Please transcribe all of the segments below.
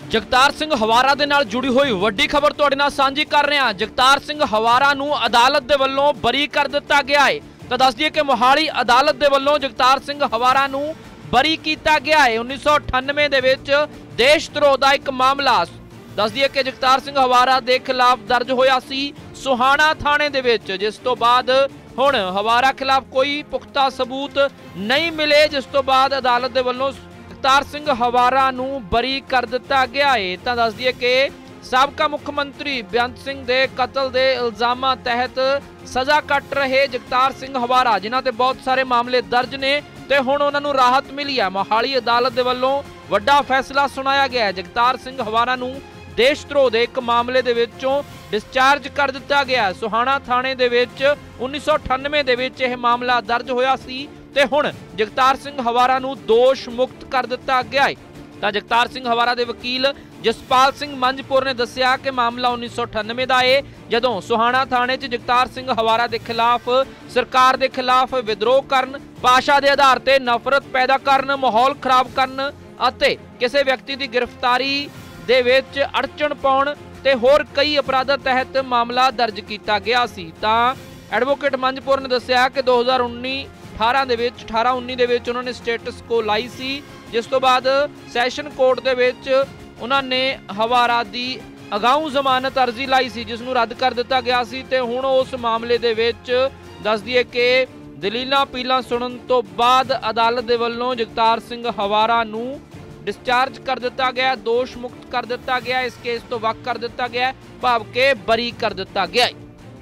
जगतार सिंह हवारा दे नाल जुड़ी हुई वड्डी खबर तुहाडे नाल सांझी कर रहे हैं। जगतार सिंह हवारा नूं अदालत दे वल्लों बरी कर दिता गया है। तो दस दिए कि मोहाली अदालत दे वल्लों जगतार सिंह हवारा नूं बरी किया गया है। 1998 दे विच देशद्रोह दा एक मामला दस दिए कि जगतार सिंह हवारा दे खिलाफ दर्ज होया सी सुहाना थाणे दे विच, जिस तो बाद हुण हवारा खिलाफ कोई पुख्ता सबूत नहीं मिले, जिस तो बाद अदालत दे वल्लों जगतार सिंह हवारा नूं बरी कर दिता गया है। तो दस दिए कि साबका मुख मंत्री बेअंत सिंह दे कतल दे इल्जामां तहत सज़ा कट रहे जगतार सिंह हवारा, जिन्हां ते बहुत सारे मामले दर्ज ने ते हुण उन्हां नूं राहत मिली है। मोहाली अदालत दे वल्लों वड्डा फैसला सुनाया गया है। जगतार सिंह हवारा नूं देशद्रोह दे एक मामले दे विचों डिस्चार्ज कर दिता गया। सुहाना थाणे दे विच 1998 दे विच यह मामला दर्ज होया सी ते हुण जगतार सिंह हवारा नूं दोष मुक्त कर दिता गया है। तां जगतार सिंह हवारा दे वकील जसपाल सिंह मंजपुर ने दस्सिया कि मामला 1998 दा है, जदों सुहाना थाणे च जगतार सिंह हवारा दे खिलाफ सरकार दे खिलाफ विद्रोह करन, भाषा दे आधार ते नफरत पैदा करन, माहौल खराब करन अते किसी व्यक्ति की गिरफ्तारी दे विच अड़चन पाउण ते होर कई अपराधां तहत मामला दर्ज किया गया सी। तां एडवोकेट मंजपुर ने दस्सिया कि 2018-19 दे विच उन्होंने स्टेटस को लाई सी, जिस तो बाद सैशन कोर्ट दे विच उन्होंने हवारा दी अगाऊ जमानत अर्जी लाई सी, जिसनूं रद्द कर दिता गया सी ते हुण उस मामले दे विच दस दिए कि दलीलां पीलां सुनन तो बाद अदालत दे वल्लों जगतार सिंह हवारा नूं डिस्चार्ज कर दिता गया, दोष मुक्त कर दिता गया, इस केस तो वक कर दिता गया, भाव के बरी कर दिता गया।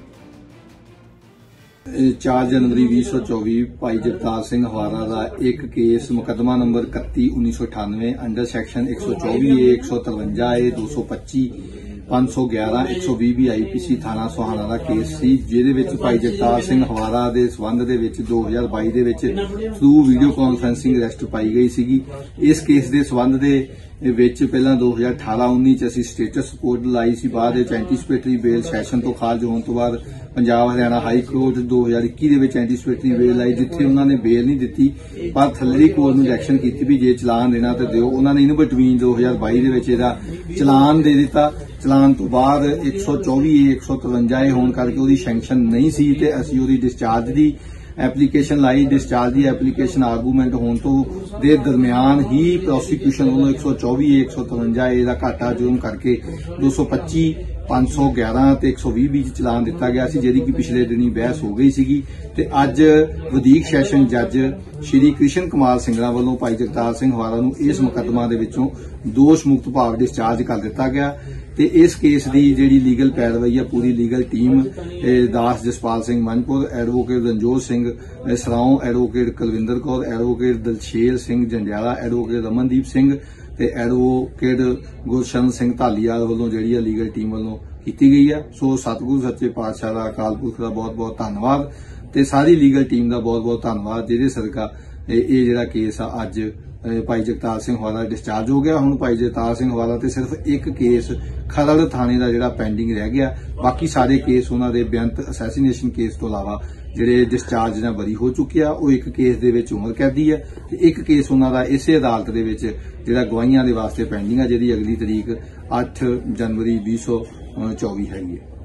4 जनवरी 2024 भाई जगतार सिंह हवारा का एक केस मुकदमा number 31/1998 under section 124A 153A 225 511 120 IPC थाना सुहाना का केस सी, जिहदे विच भाई जगतार सिंह हवारा के संबंध दे विच 2022 दे विच थ्रू वीडियो कॉन्फ्रेंसिंग अरैसट पाई गई सीगी। इस केस के संबंध दे विच पहला 2018-19 च असीं स्टेटस रिपोर्ट लाई सी, बाद एंटीसिपेटरी बेल सैशन तो खारज होने तो बाद पंजाब हरियाणा हाई कोर्ट 2021 दे विच एंटीसिपेटरी बेल आई, जिथे उन्होंने बेल नहीं दिती पर थल्लड़ी कोर्ट नूं डायरैक्शन कीती भी जे चलान देना तो दिओ। उन्होंने इन बिटवीन 2022 दे विच इहदा चलान दे दिता। चलान तो बाद 124A 153A होने करके उहदी सैंक्शन नहीं सी ते असीं उहदी डिस्चार्ज दी एप्लीकेशन लाई। डिस्चार्ज की एप्लीकेशन आर्गूमेंट होने तो दे दरमियान ही प्रोसिक्यूशन वालों 124A 153A का घाटा जुर्म करके 225 511 ते 120 चलान दिता गया सी, जिहदी कि पिछले दिनी बहस हो गई सीगी ते अज वधीक सैशन जज श्री कृष्ण कुमार सिंगला वालों भाई जगतार सिंह हवारा नूं इस मुकदमा दे विचों दोष मुक्त भाव डिस्चार्ज कर दिता गया। ते इस केस की जिहड़ी लीगल पैरवाई है पूरी legal team Das Jaspal Singh Manjpur, advocate Ranjot Singh Sarao, advocate Kulvinder Kaur, advocate Dalsher Singh Jandiala, advocate Ramandeep Singh ते एडवोकेट गुरशन सिंह धालीवाल वालों जिहड़ी लीगल टीम वालों की गई है। सो सतगुरु सच्चे पातशाह दा अकाल पुरख दा बहुत बहुत धन्नवाद ते सारी लीगल टीम दा बहुत बहुत धन्नवाद, जिहदे सदका ये जिहड़ा केस आ अज भाई जगतार सिंह हवारा डिस्चार्ज हो गया। हुण भाई जगतार सिंह हवारा ते सिर्फ एक केस खरड़ थाने का जिहड़ा पेंडिंग रह गया, बाकी सारे केस उन्हां दे बेअंत असैसीनेशन केस तो इलावा जिहड़े डिस्चार्ज नाल बरी हो चुके आ। वो एक केस दे विच उमर कैदी है ते एक केस उन्हां दा इसे अदालत दे विच जिहड़ा गवाहियां दे वास्ते पेंडिंग है, जिहदी अगली तरीक 8 जनवरी 2024 हैगी है।